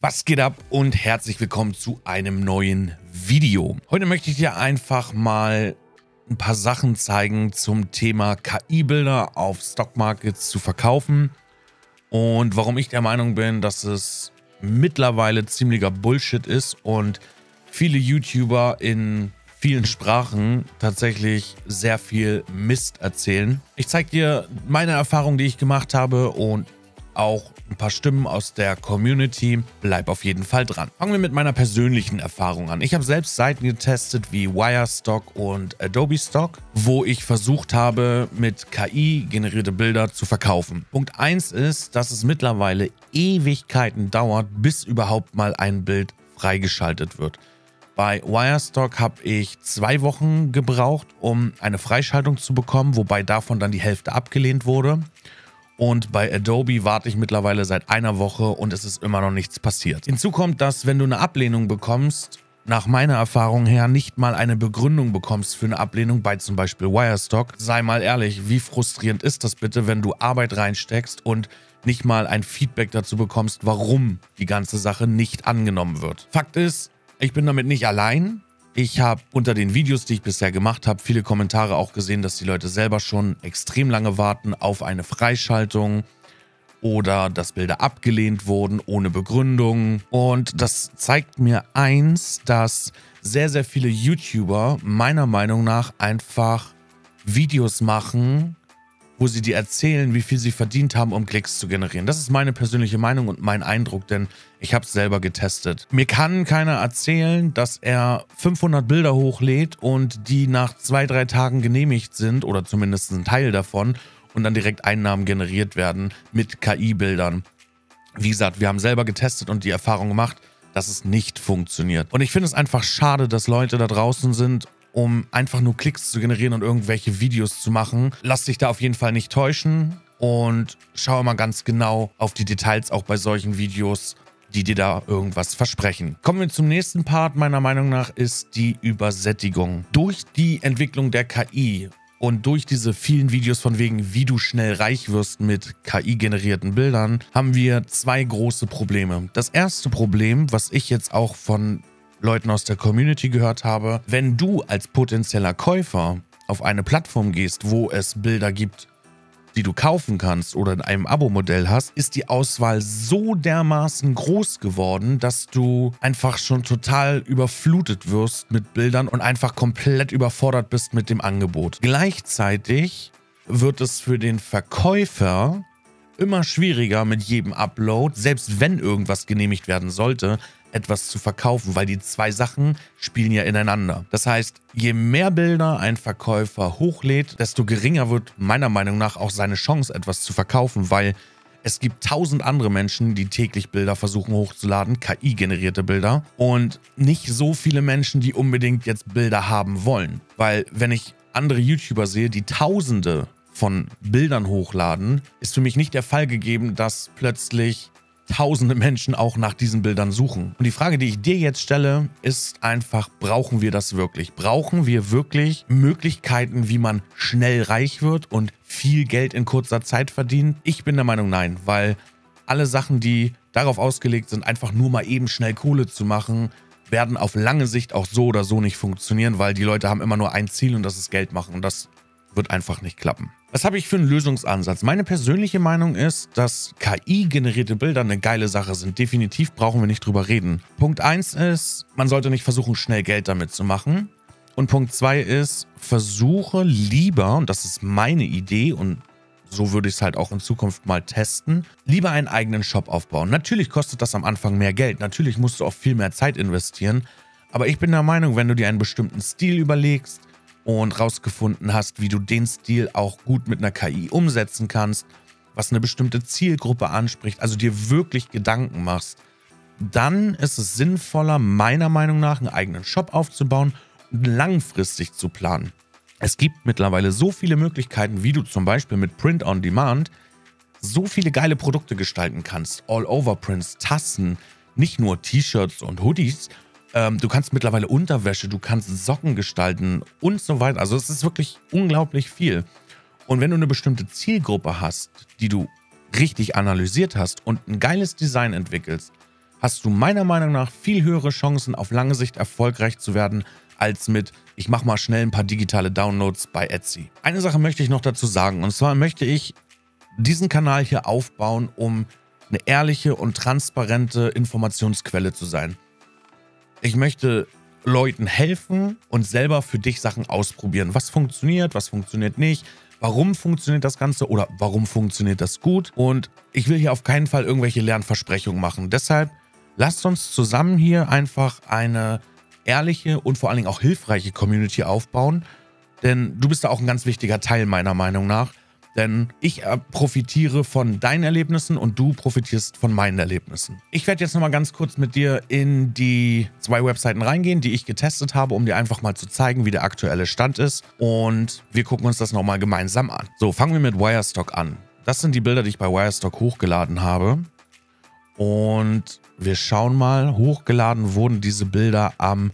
Was geht ab und herzlich willkommen zu einem neuen Video. Heute möchte ich dir einfach mal ein paar Sachen zeigen zum Thema KI-Bilder auf Stockmarkets zu verkaufen und warum ich der Meinung bin, dass es mittlerweile ziemlicher Bullshit ist und viele YouTuber in vielen Sprachen tatsächlich sehr viel Mist erzählen. Ich zeige dir meine Erfahrungen, die ich gemacht habe und auch ein paar Stimmen aus der Community. Bleib auf jeden Fall dran. Fangen wir mit meiner persönlichen Erfahrung an. Ich habe selbst Seiten getestet wie Wirestock und Adobe Stock, wo ich versucht habe, mit KI generierte Bilder zu verkaufen. Punkt 1 ist, dass es mittlerweile Ewigkeiten dauert, bis überhaupt mal ein Bild freigeschaltet wird. Bei Wirestock habe ich 2 Wochen gebraucht, um eine Freischaltung zu bekommen, wobei davon dann die Hälfte abgelehnt wurde. Und bei Adobe warte ich mittlerweile seit einer Woche und es ist immer noch nichts passiert. Hinzu kommt, dass wenn du eine Ablehnung bekommst, nach meiner Erfahrung her nicht mal eine Begründung bekommst für eine Ablehnung bei zum Beispiel Wirestock. Sei mal ehrlich, wie frustrierend ist das bitte, wenn du Arbeit reinsteckst und nicht mal ein Feedback dazu bekommst, warum die ganze Sache nicht angenommen wird. Fakt ist, ich bin damit nicht allein. Ich habe unter den Videos, die ich bisher gemacht habe, viele Kommentare auch gesehen, dass die Leute selber schon extrem lange warten auf eine Freischaltung oder dass Bilder abgelehnt wurden ohne Begründung. Und das zeigt mir eins, dass sehr, sehr viele YouTuber meiner Meinung nach einfach Videos machen, wo sie dir erzählen, wie viel sie verdient haben, um Klicks zu generieren. Das ist meine persönliche Meinung und mein Eindruck, denn ich habe es selber getestet. Mir kann keiner erzählen, dass er 500 Bilder hochlädt und die nach 2-3 Tagen genehmigt sind oder zumindest ein Teil davon und dann direkt Einnahmen generiert werden mit KI-Bildern. Wie gesagt, wir haben selber getestet und die Erfahrung gemacht, dass es nicht funktioniert. Und ich finde es einfach schade, dass Leute da draußen sind, um einfach nur Klicks zu generieren und irgendwelche Videos zu machen. Lass dich da auf jeden Fall nicht täuschen und schau mal ganz genau auf die Details auch bei solchen Videos, die dir da irgendwas versprechen. Kommen wir zum nächsten Part, meiner Meinung nach, ist die Übersättigung. Durch die Entwicklung der KI und durch diese vielen Videos von wegen, wie du schnell reich wirst mit KI-generierten Bildern, haben wir 2 große Probleme. Das erste Problem, was ich jetzt auch von Leuten aus der Community gehört habe, wenn du als potenzieller Käufer auf eine Plattform gehst, wo es Bilder gibt, die du kaufen kannst oder in einem Abo-Modell hast, ist die Auswahl so dermaßen groß geworden, dass du einfach schon total überflutet wirst mit Bildern und einfach komplett überfordert bist mit dem Angebot. Gleichzeitig wird es für den Verkäufer immer schwieriger mit jedem Upload, selbst wenn irgendwas genehmigt werden sollte, etwas zu verkaufen, weil die 2 Sachen spielen ja ineinander. Das heißt, je mehr Bilder ein Verkäufer hochlädt, desto geringer wird meiner Meinung nach auch seine Chance, etwas zu verkaufen, weil es gibt 1000 andere Menschen, die täglich Bilder versuchen hochzuladen, KI-generierte Bilder, und nicht so viele Menschen, die unbedingt jetzt Bilder haben wollen. Weil wenn ich andere YouTuber sehe, die Tausende von Bildern hochladen, ist für mich nicht der Fall gegeben, dass plötzlich tausende Menschen auch nach diesen Bildern suchen. Und die Frage, die ich dir jetzt stelle, ist einfach, brauchen wir das wirklich? Brauchen wir wirklich Möglichkeiten, wie man schnell reich wird und viel Geld in kurzer Zeit verdient? Ich bin der Meinung, nein, weil alle Sachen, die darauf ausgelegt sind, einfach nur mal eben schnell Kohle zu machen, werden auf lange Sicht auch so oder so nicht funktionieren, weil die Leute haben immer nur ein Ziel und das ist Geld machen und das wird einfach nicht klappen. Was habe ich für einen Lösungsansatz? Meine persönliche Meinung ist, dass KI-generierte Bilder eine geile Sache sind. Definitiv brauchen wir nicht drüber reden. Punkt 1 ist, man sollte nicht versuchen, schnell Geld damit zu machen. Und Punkt 2 ist, versuche lieber, und das ist meine Idee und so würde ich es halt auch in Zukunft mal testen, lieber einen eigenen Shop aufbauen. Natürlich kostet das am Anfang mehr Geld. Natürlich musst du auch viel mehr Zeit investieren. Aber ich bin der Meinung, wenn du dir einen bestimmten Stil überlegst, und rausgefunden hast, wie du den Stil auch gut mit einer KI umsetzen kannst, was eine bestimmte Zielgruppe anspricht, also dir wirklich Gedanken machst, dann ist es sinnvoller, meiner Meinung nach, einen eigenen Shop aufzubauen und langfristig zu planen. Es gibt mittlerweile so viele Möglichkeiten, wie du zum Beispiel mit Print on Demand so viele geile Produkte gestalten kannst. All-Over-Prints, Tassen, nicht nur T-Shirts und Hoodies. Du kannst mittlerweile Unterwäsche, du kannst Socken gestalten und so weiter. Also es ist wirklich unglaublich viel. Und wenn du eine bestimmte Zielgruppe hast, die du richtig analysiert hast und ein geiles Design entwickelst, hast du meiner Meinung nach viel höhere Chancen, auf lange Sicht erfolgreich zu werden, als mit, ich mache mal schnell ein paar digitale Downloads bei Etsy. Eine Sache möchte ich noch dazu sagen, und zwar möchte ich diesen Kanal hier aufbauen, um eine ehrliche und transparente Informationsquelle zu sein. Ich möchte Leuten helfen und selber für dich Sachen ausprobieren. Was funktioniert nicht, warum funktioniert das Ganze oder warum funktioniert das gut. Und ich will hier auf keinen Fall irgendwelche Lernversprechungen machen. Deshalb lasst uns zusammen hier einfach eine ehrliche und vor allen Dingen auch hilfreiche Community aufbauen. Denn du bist da auch ein ganz wichtiger Teil meiner Meinung nach. Denn ich profitiere von deinen Erlebnissen und du profitierst von meinen Erlebnissen. Ich werde jetzt nochmal ganz kurz mit dir in die 2 Webseiten reingehen, die ich getestet habe, um dir einfach mal zu zeigen, wie der aktuelle Stand ist. Und wir gucken uns das nochmal gemeinsam an. So, fangen wir mit Wirestock an. Das sind die Bilder, die ich bei Wirestock hochgeladen habe. Und wir schauen mal, hochgeladen wurden diese Bilder am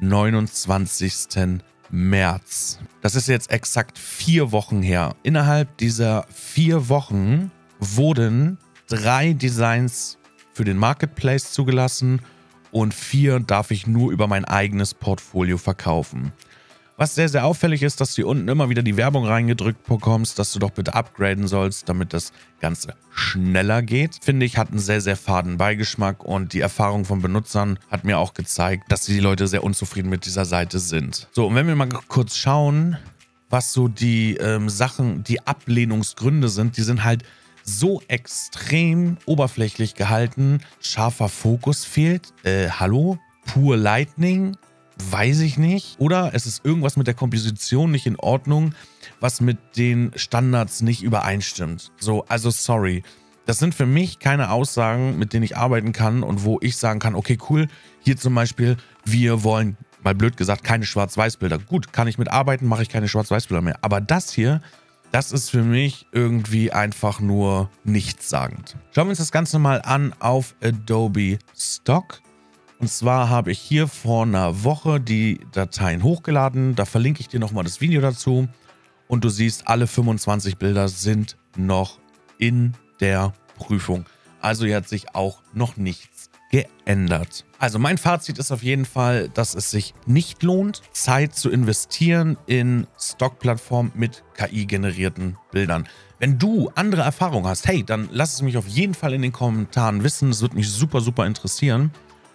29. März. Das ist jetzt exakt 4 Wochen her. Innerhalb dieser 4 Wochen wurden 3 Designs für den Marketplace zugelassen und 4 darf ich nur über mein eigenes Portfolio verkaufen. Was sehr, sehr auffällig ist, dass du hier unten immer wieder die Werbung reingedrückt bekommst, dass du doch bitte upgraden sollst, damit das Ganze schneller geht. Finde ich, hat einen sehr, sehr faden Beigeschmack und die Erfahrung von Benutzern hat mir auch gezeigt, dass die Leute sehr unzufrieden mit dieser Seite sind. So, und wenn wir mal kurz schauen, was so die Sachen, die Ablehnungsgründe sind, die sind halt so extrem oberflächlich gehalten. Scharfer Fokus fehlt. Hallo? Pur Lightning? Weiß ich nicht. Oder es ist irgendwas mit der Komposition nicht in Ordnung, was mit den Standards nicht übereinstimmt. So, also sorry. Das sind für mich keine Aussagen, mit denen ich arbeiten kann und wo ich sagen kann, okay, cool, hier zum Beispiel, wir wollen, mal blöd gesagt, keine Schwarz-Weiß-Bilder. Gut, kann ich mitarbeiten, mache ich keine Schwarz-Weiß-Bilder mehr. Aber das hier, das ist für mich irgendwie einfach nur nichtssagend. Schauen wir uns das Ganze mal an auf Adobe Stock. Und zwar habe ich hier vor einer Woche die Dateien hochgeladen. Da verlinke ich dir nochmal das Video dazu. Und du siehst, alle 25 Bilder sind noch in der Prüfung. Also hier hat sich auch noch nichts geändert. Also mein Fazit ist auf jeden Fall, dass es sich nicht lohnt, Zeit zu investieren in Stockplattformen mit KI-generierten Bildern. Wenn du andere Erfahrungen hast, hey, dann lass es mich auf jeden Fall in den Kommentaren wissen. Das würde mich super, super interessieren.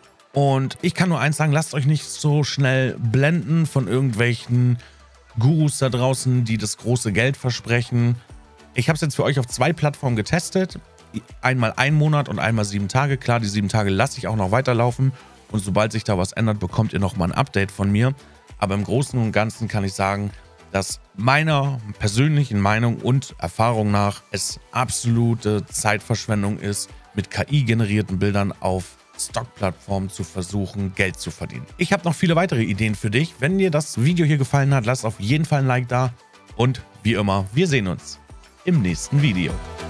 Und ich kann nur eins sagen, lasst euch nicht so schnell blenden von irgendwelchen Gurus da draußen, die das große Geld versprechen. Ich habe es jetzt für euch auf 2 Plattformen getestet. Einmal 1 Monat und einmal 7 Tage. Klar, die 7 Tage lasse ich auch noch weiterlaufen. Und sobald sich da was ändert, bekommt ihr nochmal ein Update von mir. Aber im Großen und Ganzen kann ich sagen, dass meiner persönlichen Meinung und Erfahrung nach es absolute Zeitverschwendung ist, mit KI-generierten Bildern auf Stockplattformen zu versuchen, Geld zu verdienen. Ich habe noch viele weitere Ideen für dich. Wenn dir das Video hier gefallen hat, lass auf jeden Fall ein Like da. Und wie immer, wir sehen uns im nächsten Video.